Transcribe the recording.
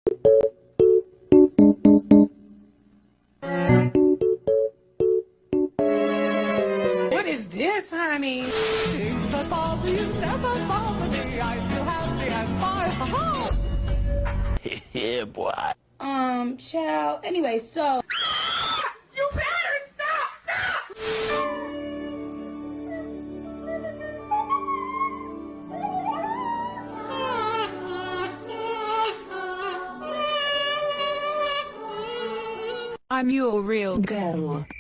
What is this, honey? Things that bother you never bother me. I feel happy and fine. Ha-ha! Yeah, boy. Child. Anyway, so. You better stop! I'm your real girl.